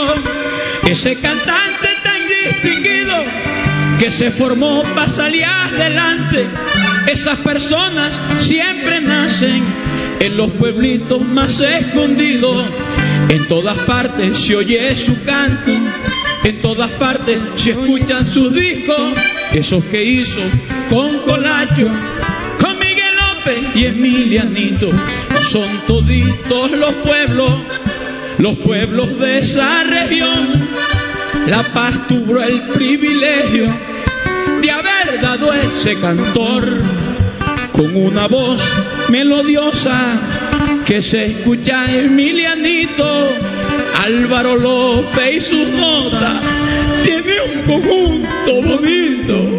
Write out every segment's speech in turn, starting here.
ese cantante tan distinguido que se formó para salir adelante. Esas personas siempre nacen en los pueblitos más escondidos. En todas partes se oye su canto, en todas partes se escuchan sus discos, esos que hizo con Colacho, con Miguel López y Emilianito. Son toditos los pueblos de esa región. La Paz tuvo el privilegio de haber dado ese cantor con una voz melodiosa que se escucha Emilianito. Álvaro López y sus notas tiene un conjunto bonito.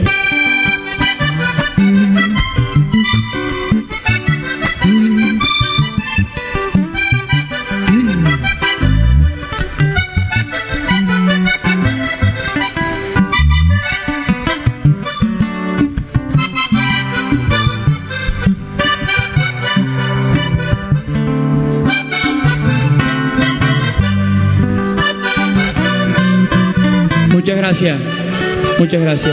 Muchas gracias, muchas gracias.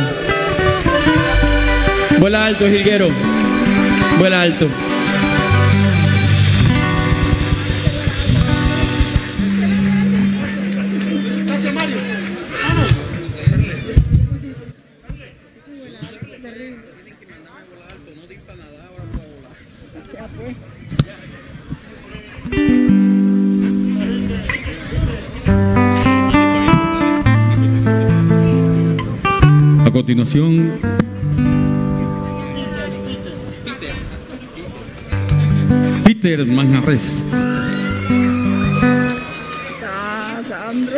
Vuela alto, jilguero, vuela alto. Gracias, Mario. Vamos. A continuación, Peter Manjarres. Sandro.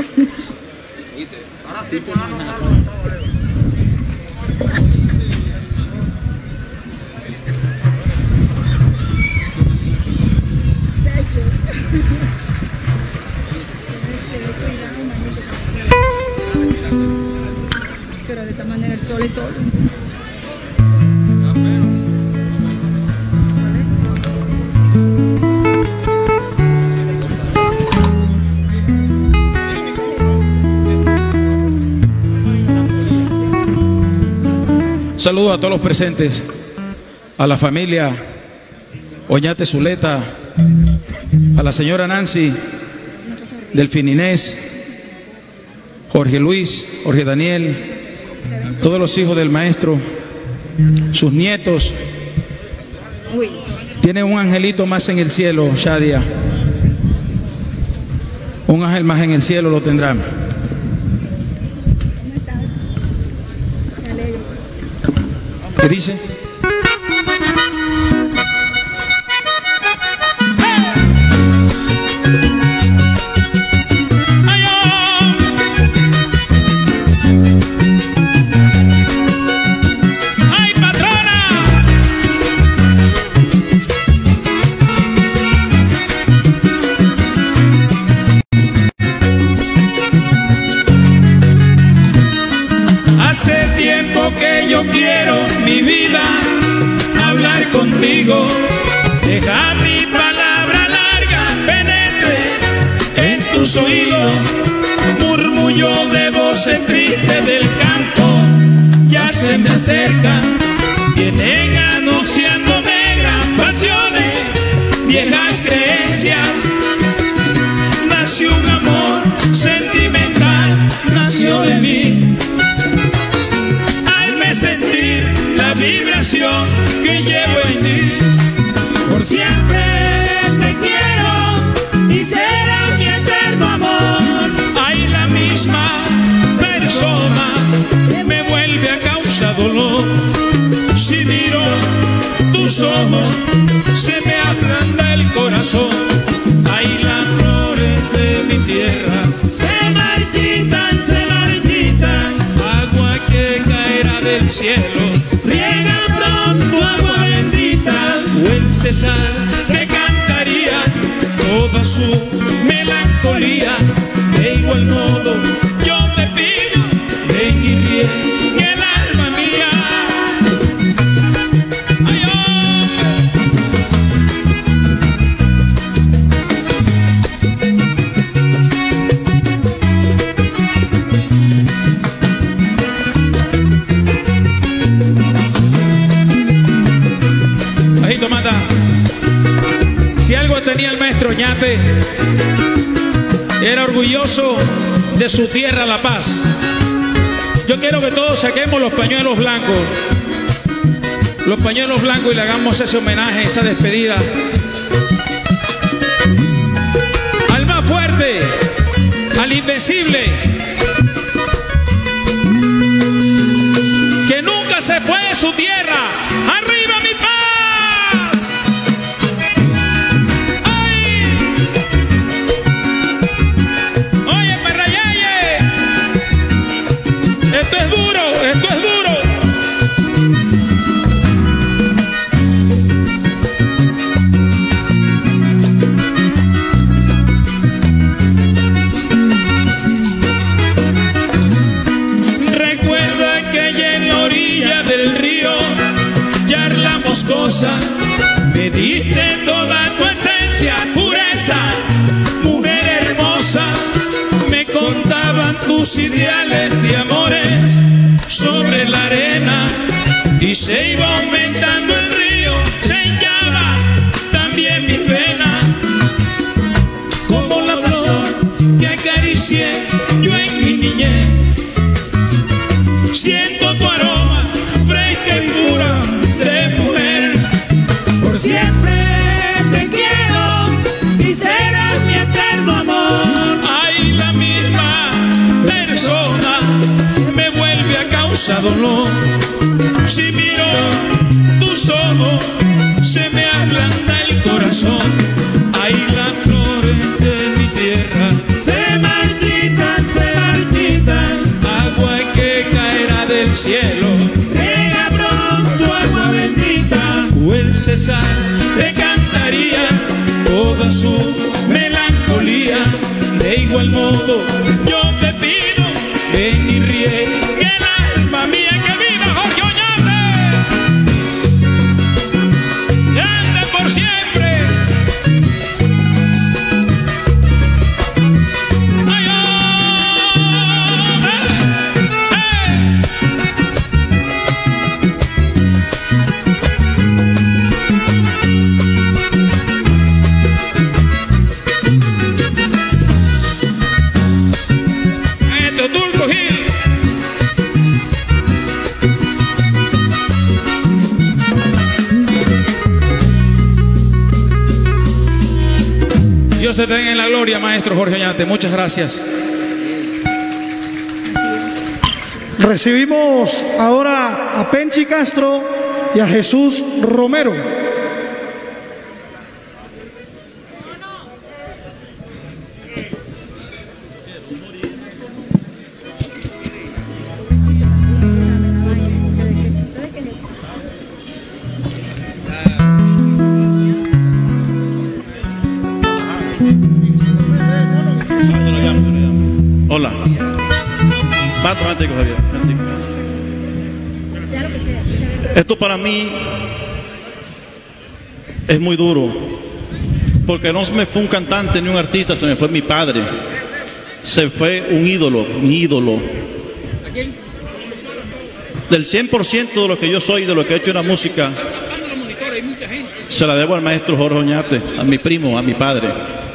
Pero de esta manera el sol es sol. Saludo a todos los presentes, a la familia Oñate Zuleta, a la señora Nancy, Delfín Inés, Jorge Luis, Jorge Daniel, todos los hijos del maestro, sus nietos. Tiene un angelito más en el cielo, Shadia. Un ángel más en el cielo lo tendrán. ¿Qué dice? Hace tiempo que yo quiero, mi vida, hablar contigo. Deja mi palabra larga penetre en tus oídos. Murmullo de voces tristes del campo ya se me acercan. Vienen anunciando negras pasiones, viejas creencias. Nació un amor sentimental, nació de mí. Sentir la vibración que llevo en ti. Por siempre te quiero y será mi eterno amor. Ay, la misma persona me vuelve a causar dolor. Si miro tus ojos se me ablanda el corazón. Ay, las flores de mi tierra se marchitan, se marchitan. Agua que caerá del cielo, riega pronto agua bendita. O el César que cantaría toda su melancolía. De igual modo yo te pido, ven y riega el alma mía. Ay, oh. tenía el maestro Oñate. Era orgulloso de su tierra, La Paz. Yo quiero que todos saquemos los pañuelos blancos. Los pañuelos blancos y le hagamos ese homenaje, esa despedida. Al más fuerte, al invencible, que nunca se fue de su tierra. ¡Arriba mi Paz! ¡Ay! Oye, Perrayeye, esto es duro, esto es duro. Cosas, me diste toda tu esencia, pureza, mujer hermosa. Me contaban tus ideales de amores sobre la arena y se iba aumentando el río, se hinchaba también mi pena, como la flor que acaricié yo en mi niñez. Siento tu aroma fresca y pura de mujer. Por siempre te quiero y serás mi eterno amor. Ay, la misma persona me vuelve a causar dolor. Si miro tus ojos se me ablanda el corazón. Ay, las flores de mi tierra se marchitan, se marchitan. Agua que caerá del cielo, llega pronto agua bendita. O el César te cantaría toda su melancolía. De igual modo yo te pido, ven y ríe, que el alma mía que viva Jorge Oñate. Grande por siempre. Dios te tenga en la gloria, maestro Jorge Oñate. Muchas gracias. Recibimos ahora a Penchi Castro y a Jesús Romero. Hola. Esto para mí es muy duro, porque no se me fue un cantante ni un artista, se me fue mi padre. Se fue un ídolo, mi ídolo. Del 100% de lo que yo soy, de lo que he hecho en la música, se la debo al maestro Jorge Oñate, a mi primo, a mi padre.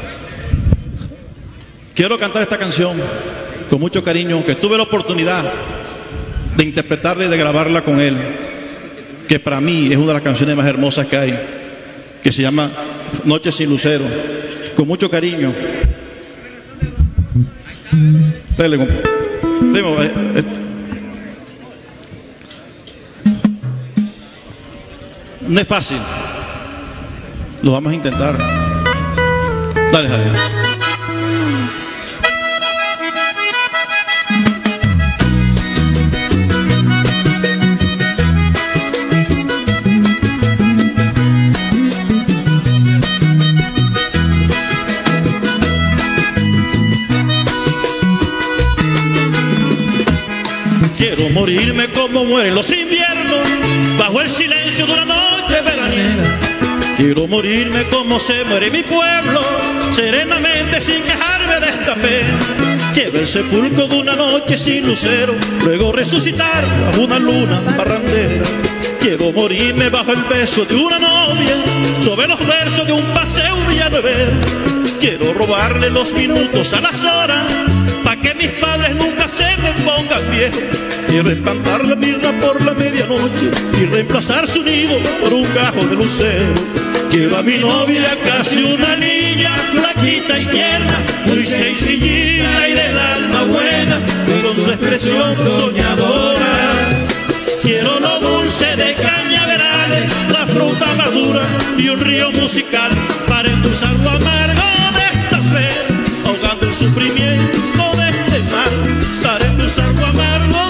Quiero cantar esta canción con mucho cariño, que tuve la oportunidad de interpretarla y de grabarla con él, que para mí es una de las canciones más hermosas que hay, que se llama Noche sin Lucero. Con mucho cariño. No es fácil. Lo vamos a intentar. Dale, Javier. Quiero morirme como mueren los inviernos, bajo el silencio de una noche veraniega. Quiero morirme como se muere mi pueblo, serenamente sin quejarme de esta pena. Quiero el sepulcro de una noche sin lucero, luego resucitar bajo una luna parrandera. Quiero morirme bajo el beso de una novia, sobre los versos de un paseo villanuevero. Quiero robarle los minutos a las horas, pa' que mis padres nunca se me pongan viejos. Quiero espantar la mirra por la medianoche y reemplazar su nido por un gajo de lucero. Quiero a mi novia casi una niña, flaquita y tierna, muy sencillita y del alma buena, con su expresión soñadora. Quiero lo dulce de cañaverales, la fruta madura y un río musical para endulzar lo amargo de esta fe, ahogando el sufrimiento de este mal, para endulzar lo amargo.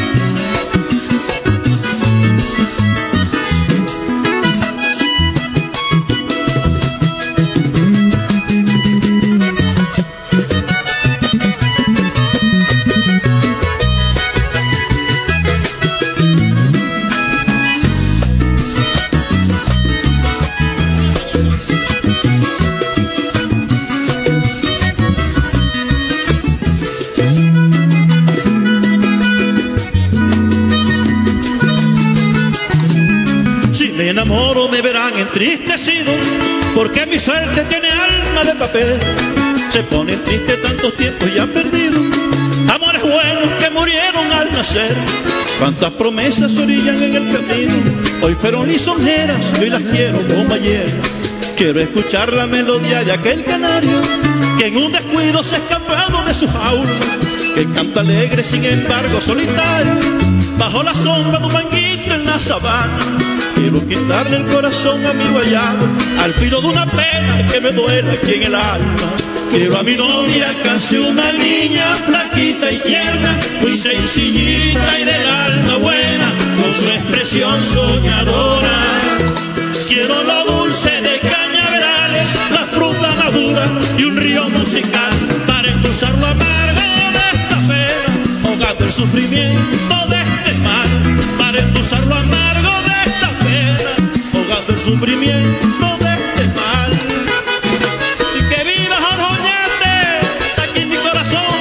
Me enamoro, me verán entristecido, porque mi suerte tiene alma de papel. Se pone triste tantos tiempos ya perdidos, amores buenos que murieron al nacer. Cuántas promesas se orillan en el camino, hoy fueron lisonjeras y hoy las quiero como ayer. Quiero escuchar la melodía de aquel canario que en un descuido se ha escapado de su jaula, que canta alegre sin embargo solitario, bajo la sombra de un manguito en la sabana. Quiero quitarle el corazón a mi guayabo, al filo de una pena que me duele aquí en el alma. Quiero a mi novia casi una niña, flaquita y tierna, muy sencillita y del alma buena, con su expresión soñadora. Quiero lo dulce de cañaverales, la fruta madura y un río musical para endulzar lo amargo de esta pena, ahogando el sufrimiento de este mal, para endulzar lo amargo de esta pena, ahogando el sufrimiento de este mal. Y que viva Jorge Oñate, está aquí en mi corazón.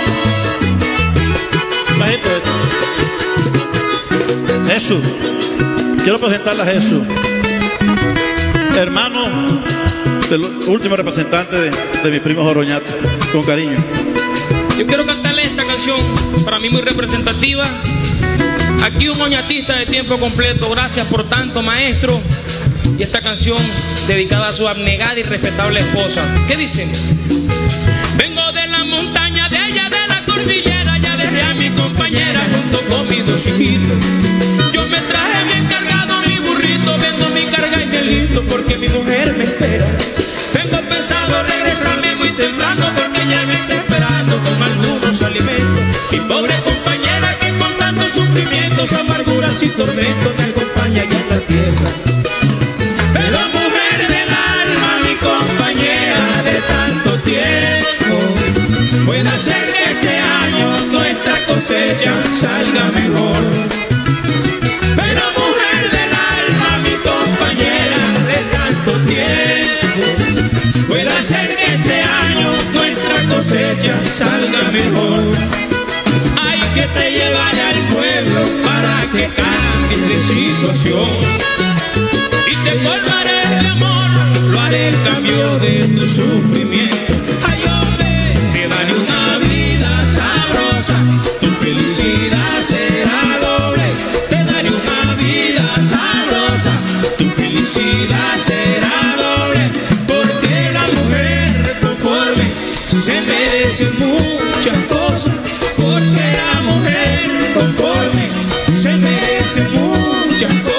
Jesús, quiero presentarle a Jesús, hermano del último representante de mi primo Jorge Oñate, con cariño. Yo quiero cantarle esta canción, para mí muy representativa. Aquí un oñatista de tiempo completo, gracias por tanto, maestro. Y esta canción dedicada a su abnegada y respetable esposa. ¿Qué dice? Vengo de la montaña de allá de la cordillera, ya dejé a mi compañera junto con mis dos hijitos. Yo me traje bien cargado mi burrito, vendo mi carga y me listo porque mi mujer me espera. Vengo pensado regresarme muy temprano porque ella me está esperando con algunos alimentos. Mi pobre compañera que con tantos sufrimientos, amarguras y tormentos me acompaña ya en la tierra. Pero mujer del alma, mi compañera de tanto tiempo, puede ser que este año nuestra cosecha salga mejor. Pero mujer del alma, mi compañera de tanto tiempo, puede ser que este año nuestra cosecha salga mejor. Hay que te llevaré al pueblo para que cambies de situación y te colmaré de amor, lo haré el cambio de tu sufrimiento. Ay, hombre, te daré una vida sabrosa, tu felicidad será doble. Te daré una vida sabrosa, tu felicidad será doble, porque la mujer conforme se merece muchas cosas, porque la mujer conforme se merece muchas cosas.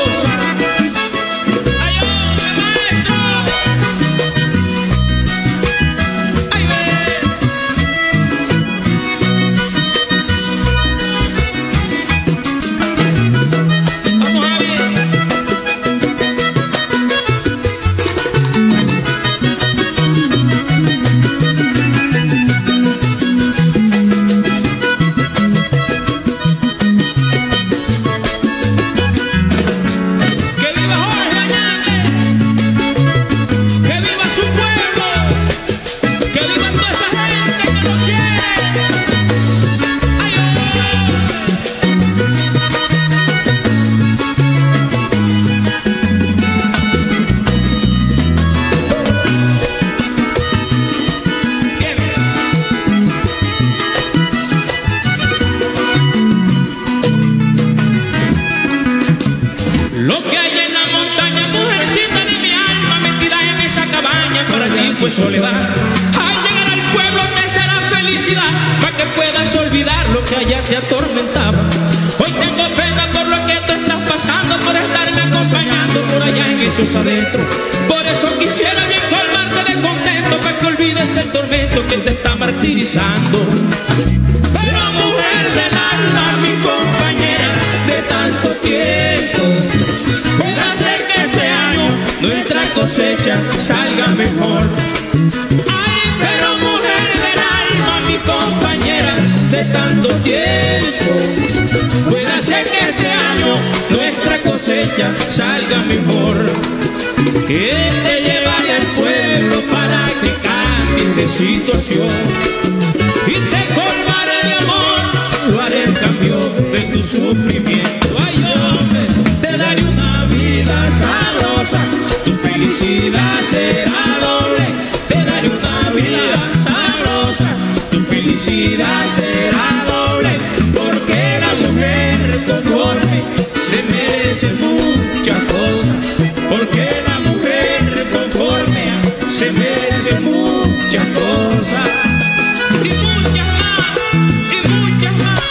cosecha ya te atormentaba. Hoy tengo pena por lo que tú estás pasando, por estarme acompañando por allá en esos adentro. Por eso quisiera bien colmarte de contento, para que olvides el tormento que te está martirizando. Pero mujer del alma, mi compañera de tanto tiempo, puede hacer que este año nuestra cosecha salga mejor. Ay, pero mujer del alma, mi compañera de tanto tiempo, puede hacer que este año nuestra cosecha salga mejor. Que te llevaré al pueblo para que cambies de situación y te colmaré de amor, lo haré el cambio de tu sufrimiento. Ay, hombre, te daré una vida sabrosa, tu felicidad será doble. Te daré una vida sabrosa, tu felicidad será doble. Porque la mujer conforme se merece muchas cosas. Porque la mujer conforme se merece muchas cosas. Y muchas más, y muchas más.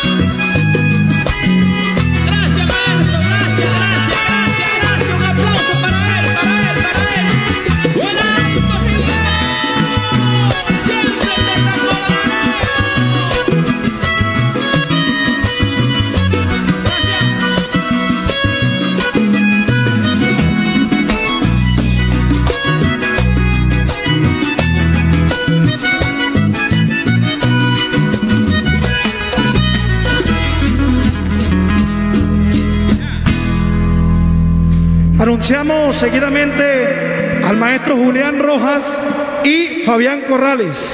Gracias, maestro, gracias, gracias, gracias, gracias. Un aplauso para él, para él, para él. ¡Buena imposible! Siempre te recordaré. Anunciamos seguidamente al maestro Julián Rojas y Fabián Corrales.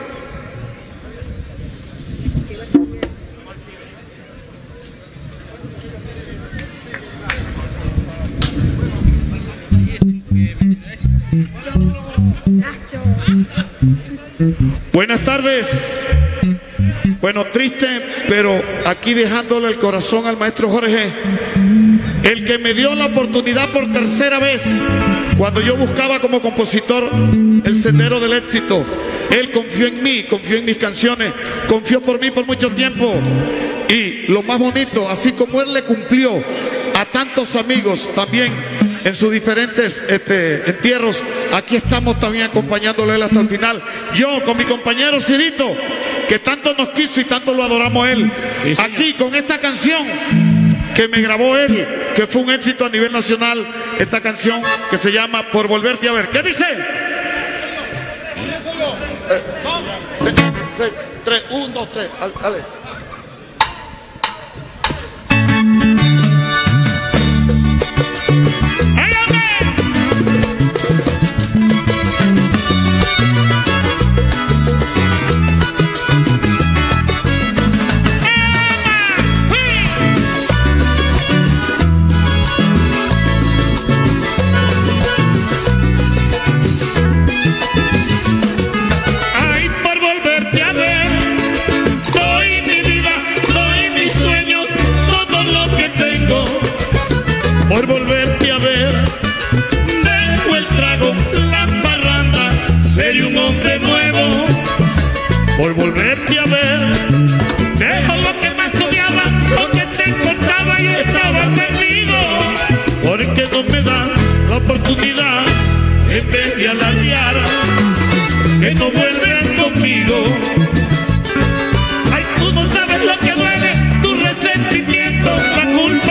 Buenas tardes. Bueno, triste, pero aquí dejándole el corazón al maestro Jorge, el que me dio la oportunidad por tercera vez cuando yo buscaba como compositor el sendero del éxito. Él confió en mí, confió en mis canciones, confió por mí por mucho tiempo. Y lo más bonito, así como él le cumplió a tantos amigos también en sus diferentes entierros, aquí estamos también acompañándole a él hasta el final. Yo con mi compañero Cirito, que tanto nos quiso y tanto lo adoramos a él, aquí con esta canción que me grabó él, que fue un éxito a nivel nacional, esta canción que se llama Por Volverte a Ver. ¿Qué dice? 3, 1, 2, 3, dale. Por volverte a ver, dejo el trago, la parranda, seré un hombre nuevo. Por volverte a ver, dejo lo que más odiaba, lo que te importaba y estaba perdido. Porque no me da la oportunidad, en vez de alardear, que no vuelven conmigo. Ay, tú no sabes lo que duele, tu resentimiento, la culpa.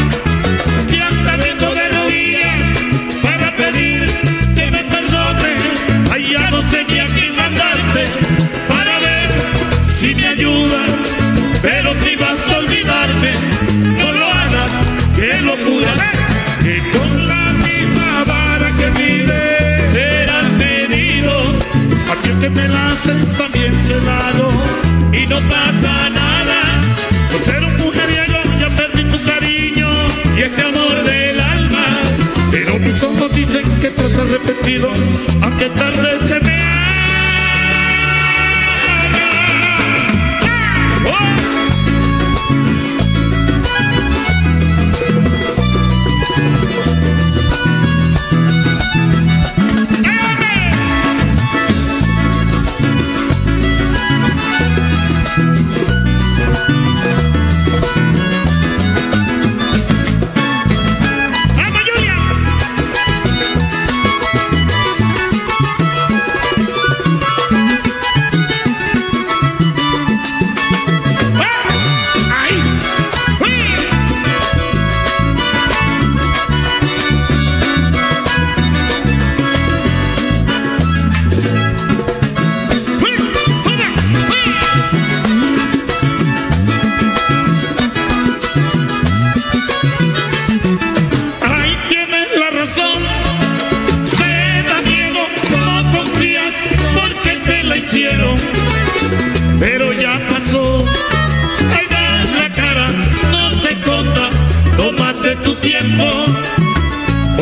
Pero si vas a olvidarme, no lo hagas, qué locura. Que con la misma vara que mides serás medido. Aquel que me la hace también se la hago. Y no pasa nada. Por ser un mujeriego ya perdí tu cariño y ese amor del alma. Pero mis ojos dicen que tú estás arrepentido, aunque tarde se me haga.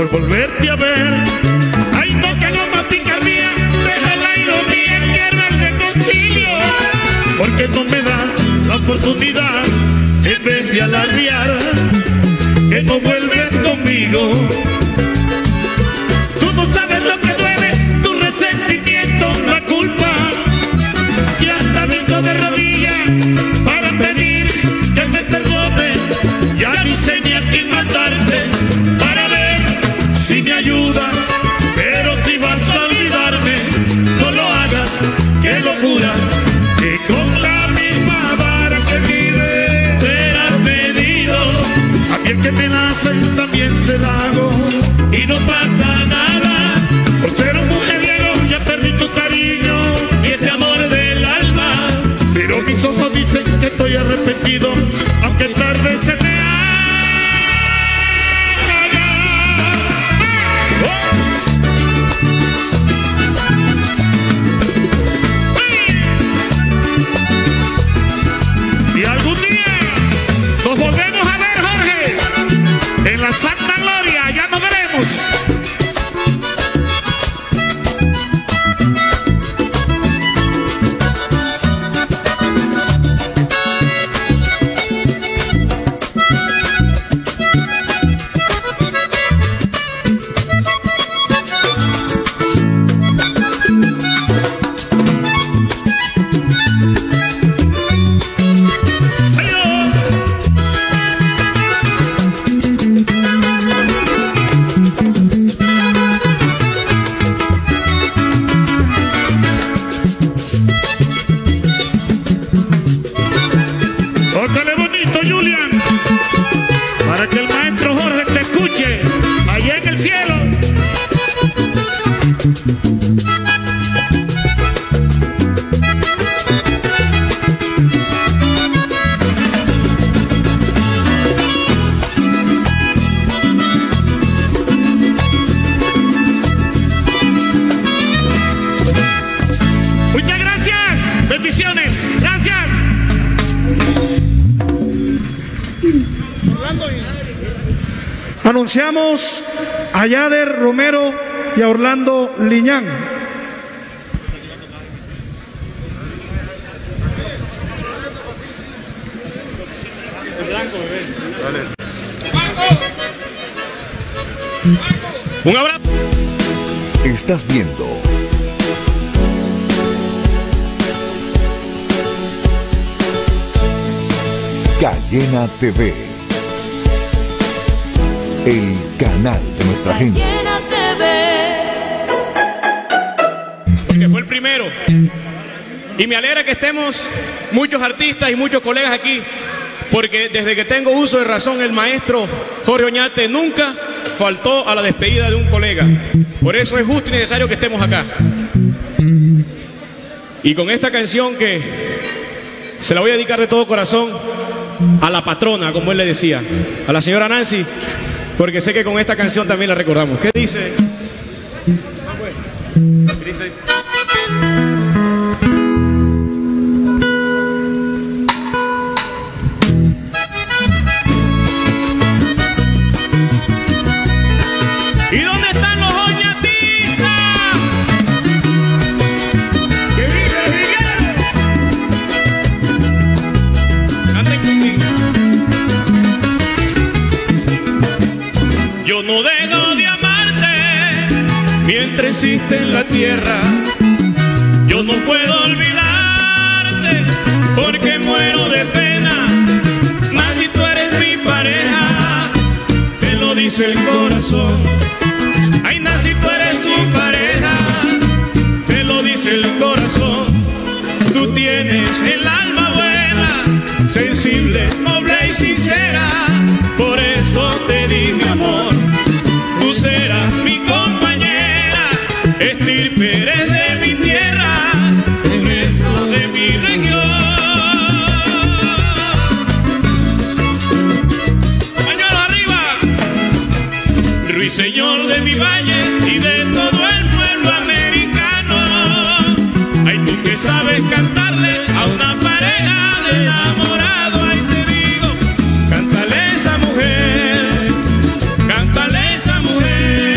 por volverte a ver. Ay, no te hago más picardía, deja la ironía, quiero el reconcilio. Porque no me das la oportunidad, en vez de alardear, que no vuelves conmigo. Tú no sabes lo que duele, tu resentimiento, la culpa. Y hasta brinco de rodillas para pedir que me perdone. Ya ni sé ni a quién mandarte para ver si me ayudas. Pero si vas a olvidarme, no lo hagas, qué locura. Que con la misma vara que mide será medido. A quien que me nace también se la hago y no pasa nada. Por ser un mujeriego ya perdí tu cariño y ese amor del alma. Pero mis ojos dicen que estoy arrepentido, aunque tarde se me haga. Y algún día nos volvemos a ver, Jorge, en la Santa Gloria, ya nos veremos. Tócale bonito, Julian, para que el maestro Jorge te escuche allá en el cielo. Muchas gracias, bendiciones, gracias. Anunciamos a Yader Romero y a Orlando Liñán. Un abrazo. Estás viendo Cayena TV, el canal de nuestra gente. Porque fue el primero. Y me alegra que estemos muchos artistas y muchos colegas aquí, porque desde que tengo uso de razón, el maestro Jorge Oñate nunca faltó a la despedida de un colega. Por eso es justo y necesario que estemos acá. Y con esta canción que se la voy a dedicar de todo corazón a la patrona, como él le decía, a la señora Nancy, porque sé que con esta canción también la recordamos. ¿Qué dice? ¿Qué dice? ¿Y dónde están los oñatistas? ¡Que vive Miguel! Canten conmigo. Yo no dejo de amarte mientras existe en la tierra. Yo no puedo olvidarte porque muero de pena. Mas si tú eres mi pareja, te lo dice el corazón. Ay, Nancy, tú eres su pareja, te lo dice el corazón. Tú tienes el alma buena, sensible, noble y sincera. Por eso te di mi amor. Tú serás mi compañera, estirpe eres de mi tierra, el resto de mi región. Pañuelo arriba. Ruiseñor de mi valle y de todo el pueblo americano. Ay, tú que sabes cantarle a una pareja de enamorado. Ay, te digo, cántale esa mujer, cántale esa mujer.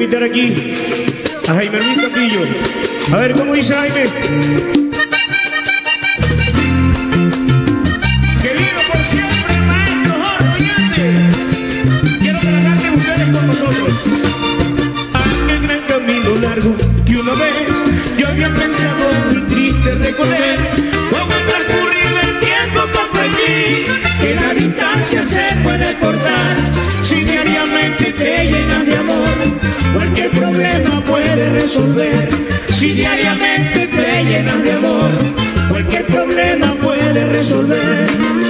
invitar aquí a Jaime Luis Castillo. A ver cómo dice Jaime. Que viva por siempre el maestro Jorge Oñate. Quiero que la canten ustedes con nosotros. Aquel gran camino largo que una vez yo había pensado muy triste recorrer. Con el transcurrir del tiempo comprendí que la distancia se puede cortar si diariamente te llenas de amor. Cualquier problema puede resolver si diariamente te llenas de amor. Cualquier problema puede resolver.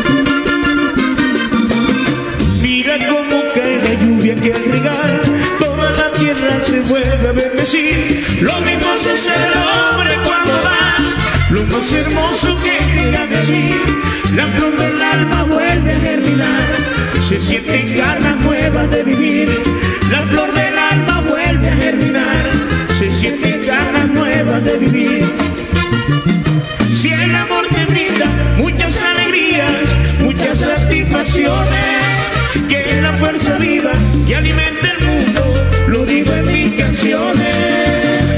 Mira cómo cae la lluvia que al regar toda la tierra se vuelve a bendecir. Lo mismo hace el hombre cuando va, lo más hermoso que tenga que decir. La flor del alma vuelve a germinar, se sienten ganas nuevas de vivir. La flor del alma vuelve a germinar, se sienten ganas nuevas de vivir. Si el amor te brinda muchas alegrías, muchas satisfacciones, que es la fuerza viva que alimenta el mundo, lo digo en mis canciones.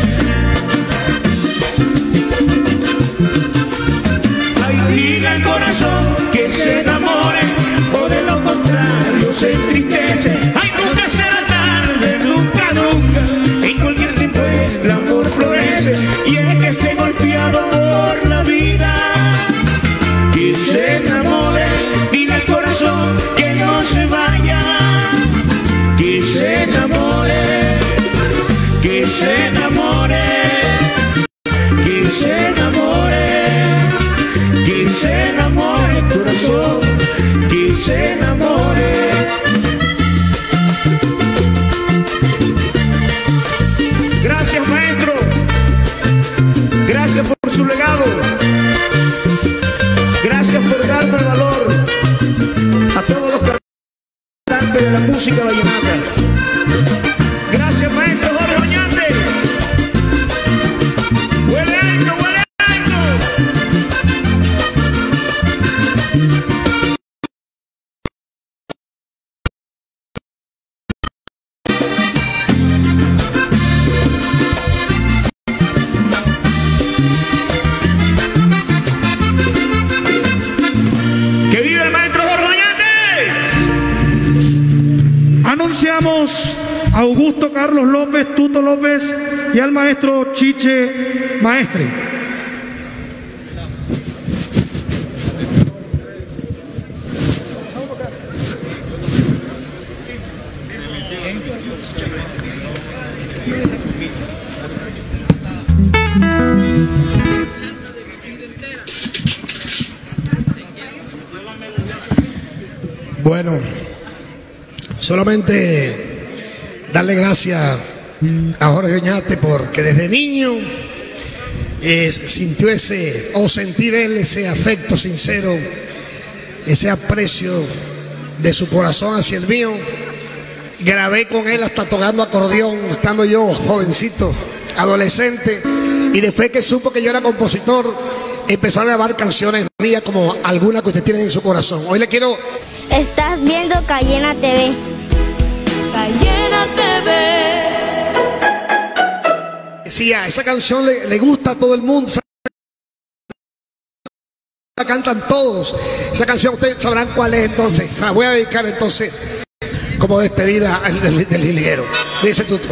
Ay, dile al corazón que se enamore, o de lo contrario se entristece. Ay, nunca será tarde, nunca, nunca, en cualquier tiempo el amor florece. Y el que esté golpeado por la vida, que se enamore. Dile al corazón que no se vaya, que se enamore, que se enamore, que se enamore, que se enamore, corazón, que se enamore. Gracias, maestro. Gracias por su legado. Gracias por darme el valor a todos los cantantes de la música vallenata. Gracias, maestro Jorge Oñate. Huele alto, huele alto. ¡Que vive el maestro Jorge Oñate! Anunciamos a Augusto Carlos López, Tuto López y al maestro Chiche Maestre. Bueno, solamente darle gracias a Jorge Oñate porque desde niño sintió ese, o sentir él ese afecto sincero, ese aprecio de su corazón hacia el mío. Grabé con él hasta tocando acordeón, estando yo jovencito, adolescente, y después que supo que yo era compositor, empezó a grabar canciones mías como algunas que usted tiene en su corazón. Hoy le quiero... Estás viendo Cayena TV. Cayena TV. Sí, a esa canción le gusta a todo el mundo. La cantan todos. Esa canción ustedes sabrán cuál es entonces. La voy a dedicar entonces como despedida del jilguero. Dice Tuto.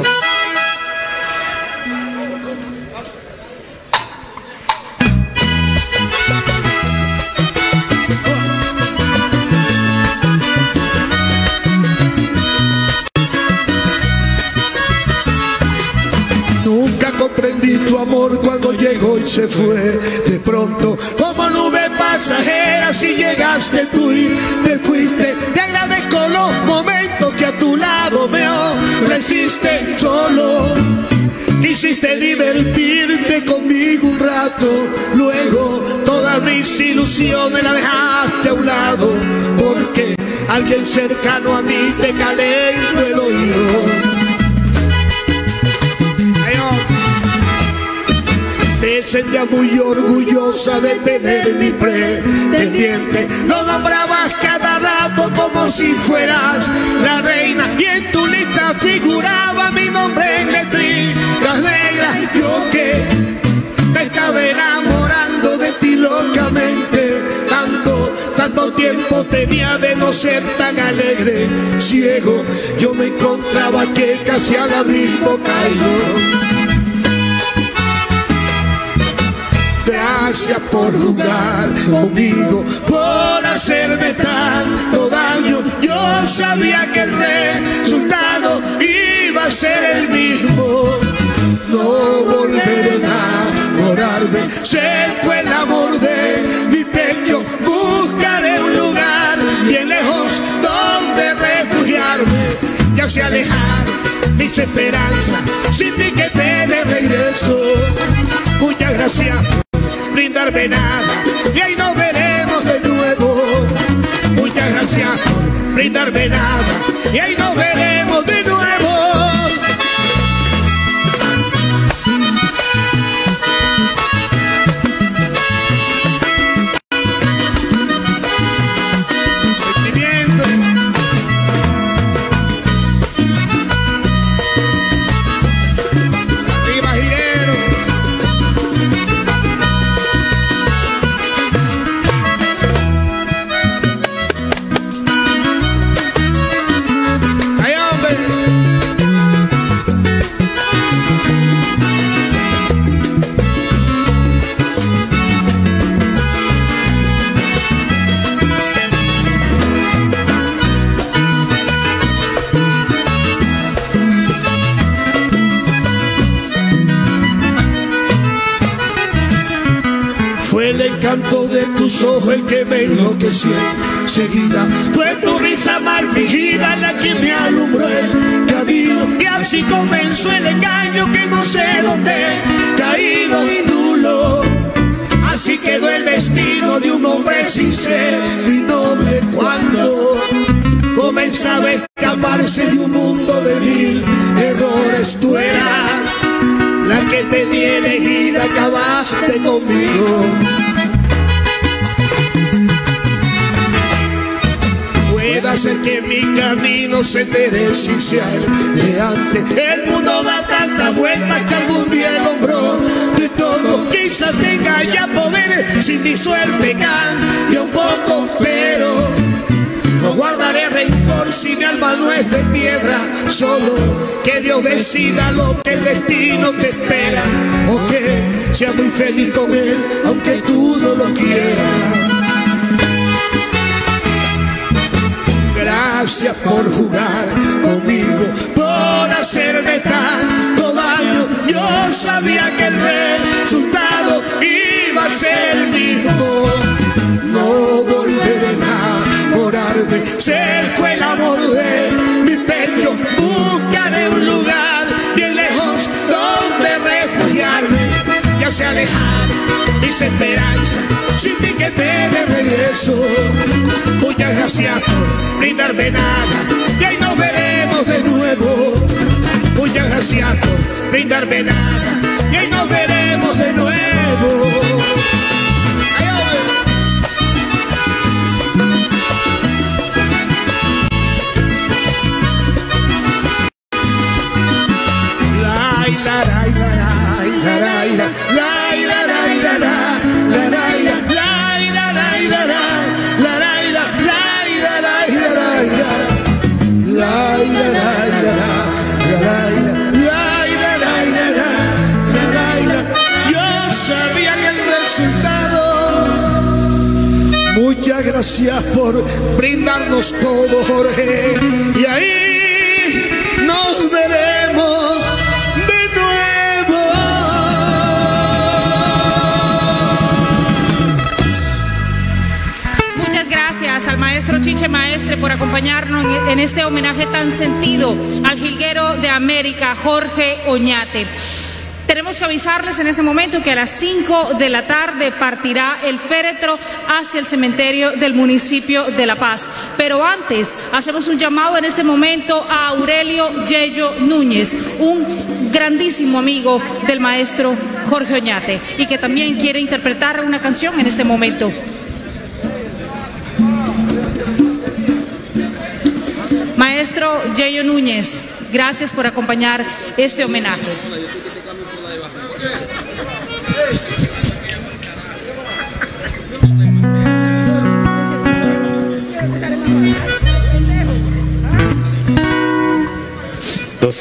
Nunca comprendí tu amor cuando llegó y se fue de pronto, como nube pasajera. Si llegaste tú y te fuiste, te agradezco los momentos que a tu lado me ofreciste. Solo quisiste divertirte conmigo un rato, luego todas mis ilusiones las dejaste a un lado, porque alguien cercano a mí te calentó el oído. Te sentía muy orgullosa de tener mi pretendiente. Lo nombrabas cada rato como como si fueras la reina, y en tu lista figuraba mi nombre en letritas negras. Yo que me estaba enamorando de ti locamente, tanto tiempo tenía de no ser tan alegre. Ciego, yo me encontraba que casi al abismo caigo. Gracias por jugar conmigo, por hacerme tanto daño. Yo sabía que el resultado iba a ser el mismo. No volveré a enamorarme, se fue el amor de mi pecho. Buscaré un lugar bien lejos donde refugiarme. Ya se alejaron mis esperanzas, sin ti que te de regreso. Muchas gracias por brindarme nada, y ahí nos veremos de nuevo. Muchas gracias por brindarme nada, y ahí nos veremos de nuevo. El encanto de tus ojos el que me enloqueció seguida, fue tu risa mal fingida la que me alumbró el camino, y así comenzó el engaño que no sé dónde caído y nulo. Así quedó el destino de un hombre sincero y noble cuando comenzaba a escaparse de un mundo de mil errores. Tú eras la que tenía elegida, acabaste conmigo. Puede ser que mi camino se enderece y sea el de antes. El mundo da tantas vueltas que algún día el hombro de todo quizás tenga ya poderes. Si mi suerte cambia un poco, pero no guardaré rencor si mi alma no es de piedra. Solo que Dios decida lo que el destino te espera, o que sea muy feliz con él aunque tú no lo quieras. Gracias por jugar conmigo, por hacerme tanto daño. Yo sabía que el resultado iba a ser el mismo. No volveré a enamorarme, se fue el amor de mi pecho. Buscaré un lugar bien lejos donde refugiarme. Ya se alejaron mis esperanzas, sin ti que te de regreso. Muchas gracias por brindarme nada, y ahí nos veremos de nuevo. Muchas gracias por brindarme nada, y ahí nos veremos de nuevo. Yo sabía que el resultado. Muchas gracias por brindarnos todo, Jorge, y ahí nos veremos de nuevo. Muchas gracias al maestro Chiche Maestre por acompañarnos en este homenaje tan sentido al jilguero de América, Jorge Oñate. Tenemos que avisarles en este momento que a las 5 de la tarde partirá el féretro hacia el cementerio del municipio de La Paz. Pero antes, hacemos un llamado en este momento a Aurelio Yello Núñez, un grandísimo amigo del maestro Jorge Oñate, y que también quiere interpretar una canción en este momento. maestro Yeyo Núñez. Gracias por acompañar este homenaje. Dos.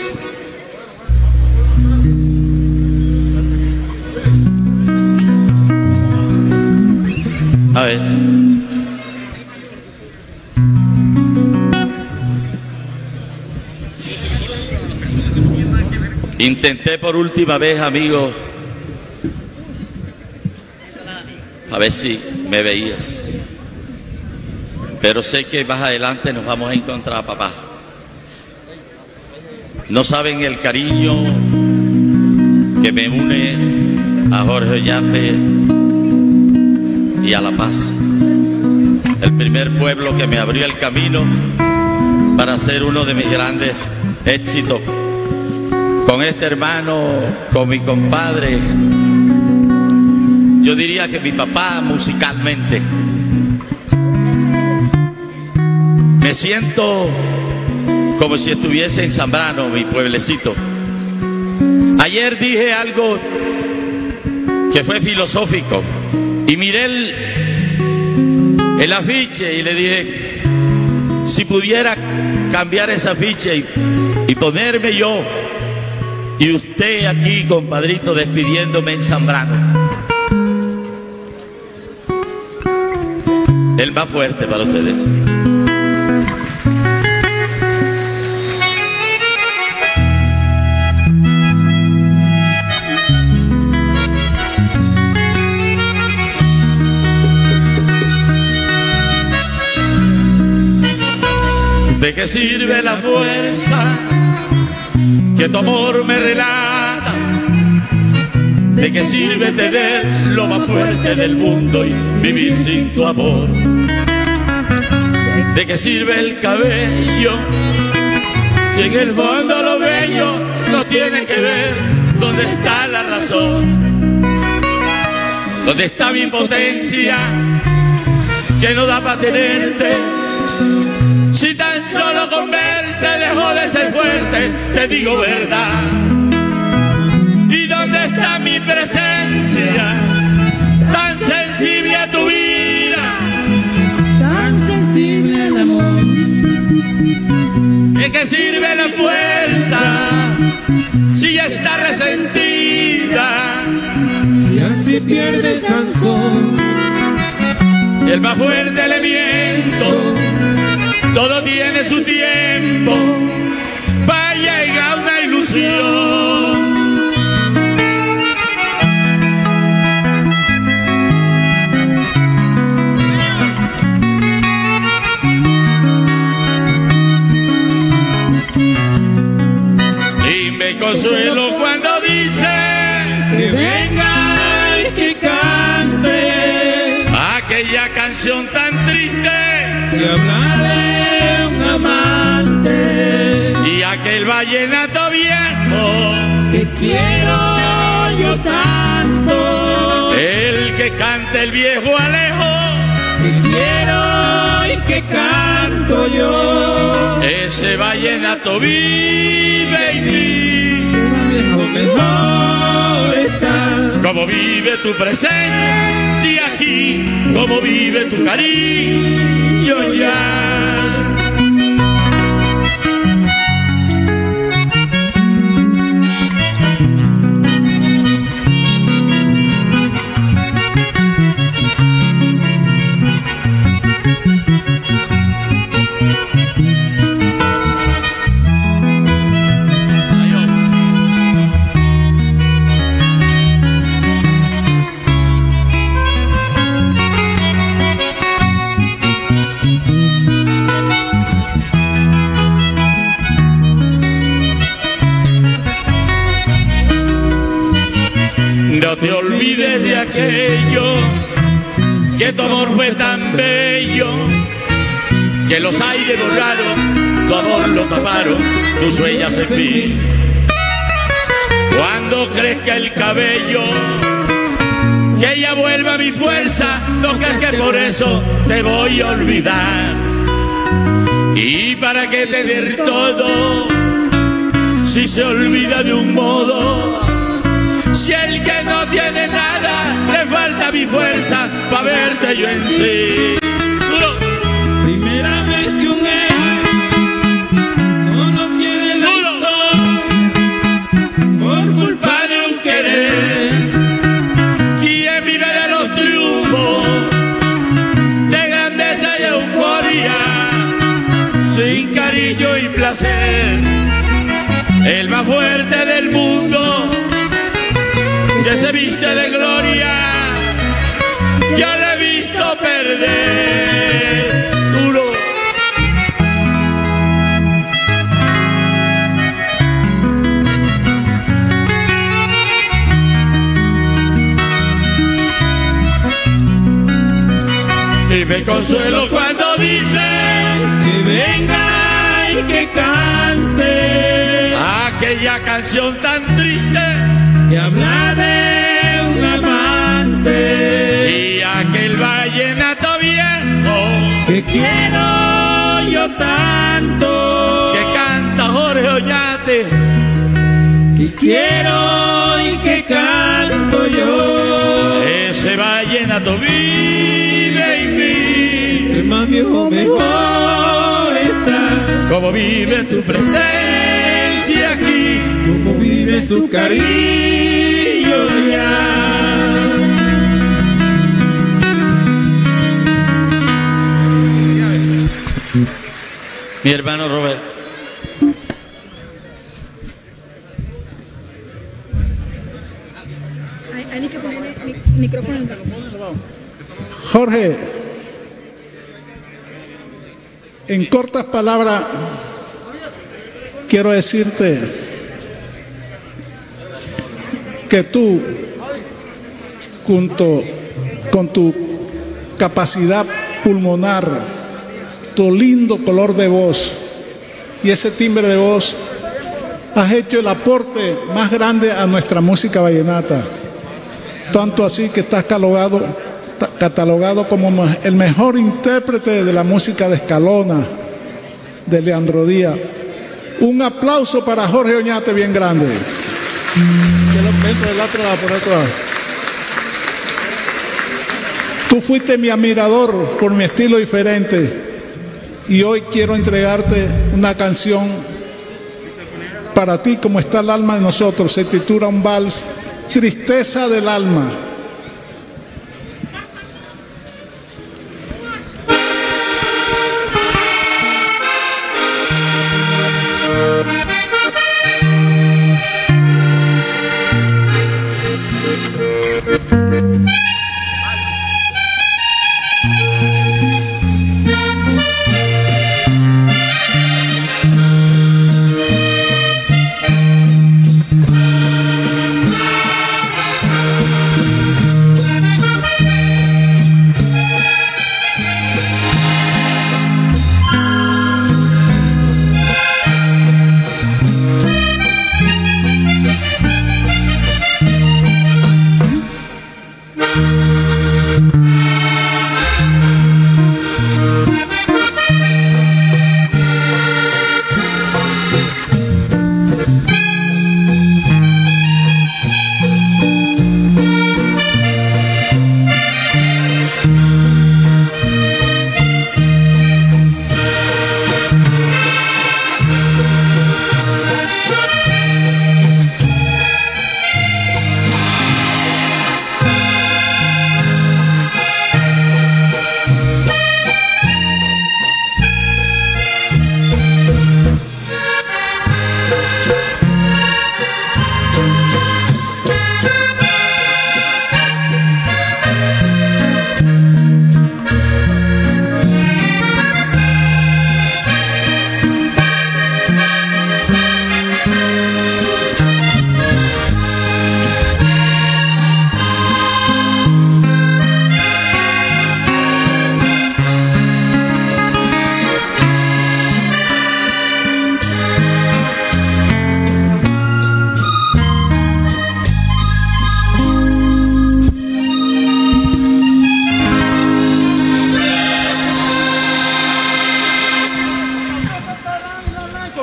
A ver. Intenté por última vez, amigo, a ver si me veías. Pero sé que más adelante nos vamos a encontrar, papá. No saben el cariño que me une a Jorge Oñate y a La Paz, el primer pueblo que me abrió el camino para hacer uno de mis grandes éxitos. Con este hermano, con mi compadre, yo diría que mi papá musicalmente. Me siento como si estuviese en Zambrano, mi pueblecito. Ayer dije algo que fue filosófico y miré el afiche y le dije, si pudiera cambiar ese afiche y ponerme yo y usted aquí, compadrito, despidiéndome en Zambrano. El más fuerte para ustedes. ¿De qué sirve la fuerza que tu amor me relata? ¿De qué sirve tener lo más fuerte del mundo y vivir sin tu amor? ¿De qué sirve el cabello si en el fondo lo bello no tiene que ver dónde está la razón? ¿Dónde está mi impotencia que no da para tenerte? Si tan solo con verte dejo de ser fuerte, te digo verdad. ¿Y dónde está mi presencia tan sensible a tu vida? Tan sensible al amor. ¿De qué sirve la fuerza si ya está resentida? Y así pierdes Sansón. El más fuerte le miento. Todo tiene su tiempo para llegar a una ilusión. Y me consuelo cuando dice que venga y que cante aquella canción tan triste y hablar de un amante y aquel vallenato viejo que quiero yo tanto, el que canta el viejo Alejo que quiero y que canto yo. Ese vallenato vive y vive, lo mejor está. Como vive tu presencia aquí, como vive tu cariño ya. No te olvides de aquello, que tu amor fue tan bello, que los aires borraron, tu amor lo taparon, tus huellas en mí. Cuando crezca el cabello, que ella vuelva a mi fuerza, no creas que por eso te voy a olvidar. ¿Y para qué tener todo si se olvida de un modo? Si el que no tiene nada le falta mi fuerza para verte yo en sí. Primera vez que un héroe no tiene duro por culpa de un querer. Quien vive de los triunfos, de grandeza y euforia, sin cariño y placer, el más fuerte del mundo que se viste de gloria, yo lo he visto perder duro. Y me consuelo cuando dicen que venga y que cante aquella canción tan triste que habla de un amante y aquel vallenato viejo que quiero yo tanto, que canta Jorge Oñate, que quiero y que canto yo. Ese vallenato vive en mí, el más viejo mejor está, como vive tu presencia aquí, como vive su cariño ya. Mi hermano Robert. Hay que poner el micrófono en el Jorge, en cortas palabras, quiero decirte que tú, junto con tu capacidad pulmonar, tu lindo color de voz y ese timbre de voz, has hecho el aporte más grande a nuestra música vallenata. Tanto así que estás catalogado como el mejor intérprete de la música de Escalona, de Leandro Díaz. Un aplauso para Jorge Oñate bien grande. Tú fuiste mi admirador por mi estilo diferente y hoy quiero entregarte una canción para ti, como está el alma de nosotros. Se titula un vals, Tristeza del alma.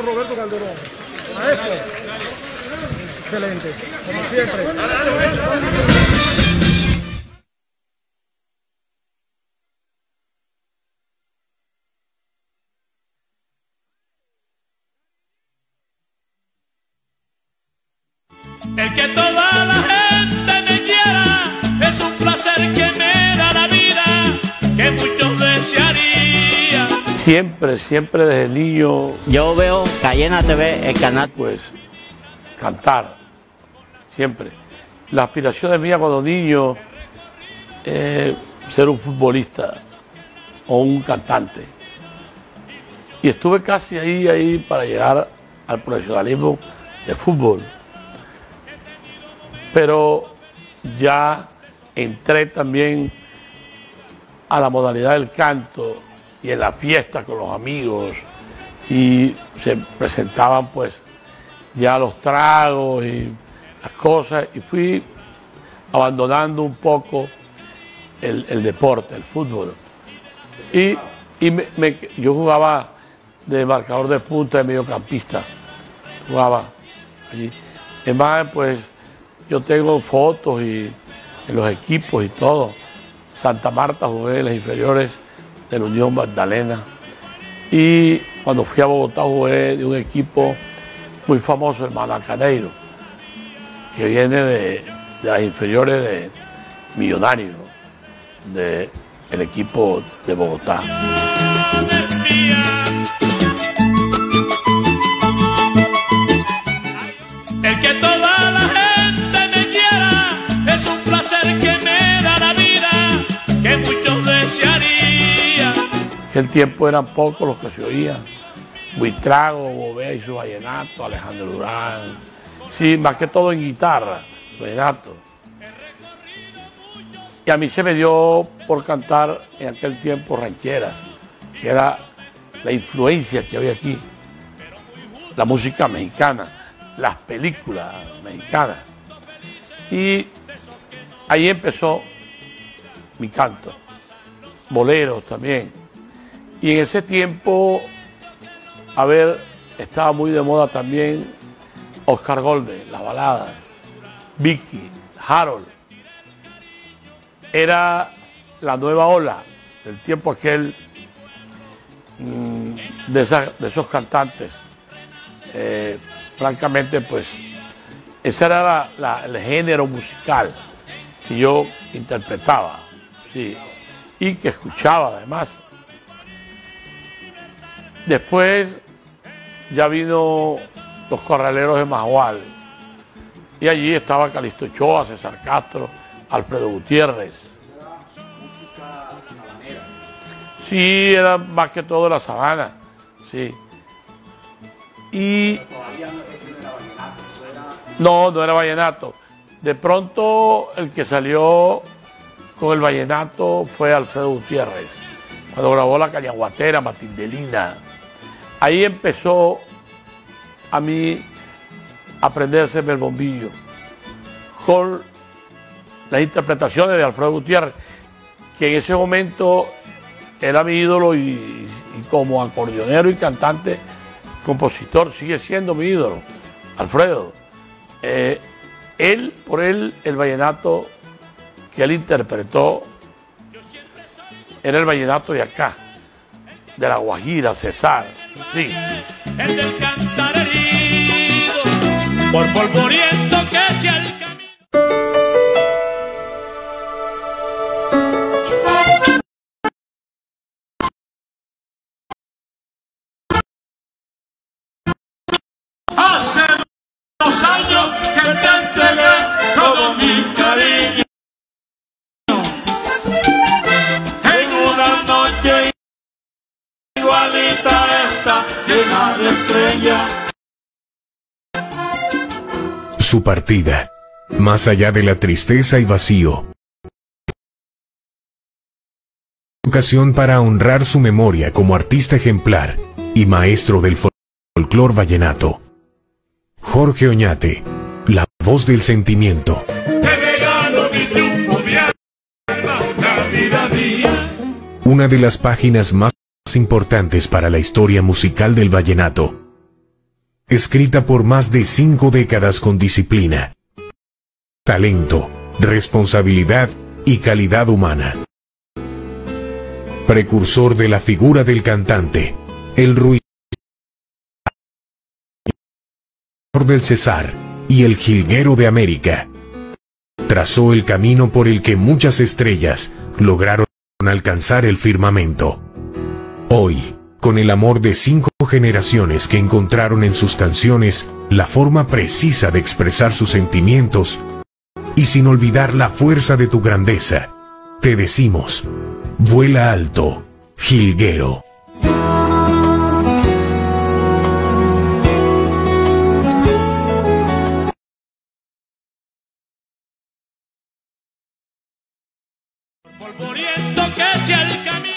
maestro Roberto Calderón. Maestro. Excelente. Como siempre. El que toda la gente me quiera es un placer que me da la vida, que muchos desearían. Siempre desde niño. Yo veo Cayena TV, el canal. Pues cantar, siempre. La aspiración de mía cuando niño ser un futbolista o un cantante. Y estuve casi ahí para llegar al profesionalismo de fútbol. Pero ya entré también a la modalidad del canto y en la fiesta con los amigos y se presentaban pues ya los tragos y las cosas y fui abandonando un poco el deporte, el fútbol. Y yo jugaba de marcador de punta, de mediocampista, jugaba allí. Es más, pues yo tengo fotos y en los equipos y todo. Santa Marta jugué en las inferiores de la Unión Magdalena. Y cuando fui a Bogotá jugué de un equipo muy famoso, el Manacaneiro, que viene de las inferiores de Millonarios, del equipo de Bogotá. El que toda la gente me quiera es un placer que me da la vida, que muchos desearían. El tiempo eran pocos los que se oían. Buitrago, Bobea y su vallenato, Alejandro Durán. Sí, más que todo en guitarra, vallenato. Y a mí se me dio por cantar en aquel tiempo rancheras, que era la influencia que había aquí. La música mexicana, las películas mexicanas. Y ahí empezó mi canto. Boleros también. Y en ese tiempo, estaba muy de moda también Oscar Golden, la balada, Vicky, Harold. Era la nueva ola del tiempo aquel de esos cantantes. Francamente, pues, ese era el género musical que yo interpretaba, sí, y que escuchaba además. Después ya vino los Corraleros de Majual y allí estaba Calixto Ochoa, César Castro, Alfredo Gutiérrez. Sí, era más que todo la sabana, sí. Y no era vallenato. De pronto el que salió con el vallenato fue Alfredo Gutiérrez, cuando grabó La Cañaguatera, Matildelina. Ahí empezó a mí a aprenderse el bombillo con las interpretaciones de Alfredo Gutiérrez, que en ese momento era mi ídolo y como acordeonero y cantante, compositor, sigue siendo mi ídolo, Alfredo. Por él, el vallenato que él interpretó era el vallenato de acá, de La Guajira, Cesar, sí. El del cantar herido, por polvoriento que sea el camino. Hace 2 años que te entregué todo mi cariño. En una noche igualita esta, llena de estrellas. Su partida, más allá de la tristeza y vacío. Ocasión para honrar su memoria como artista ejemplar y maestro del folclor vallenato. Jorge Oñate, la voz del sentimiento. Te regalo mi triunfo, mi alma, la vida mía. Una de las páginas más importantes para la historia musical del vallenato. escrita por más de 5 décadas con disciplina, talento, responsabilidad y calidad humana. Precursor de la figura del cantante, el ruiseñor del Cesar y el jilguero de América, trazó el camino por el que muchas estrellas lograron alcanzar el firmamento. Hoy, con el amor de 5 generaciones que encontraron en sus canciones la forma precisa de expresar sus sentimientos, y sin olvidar la fuerza de tu grandeza, te decimos, vuela alto, jilguero. Polvoriento que sea el camino.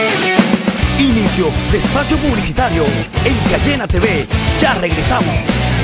Inicio de espacio publicitario en Cayena TV. Ya regresamos.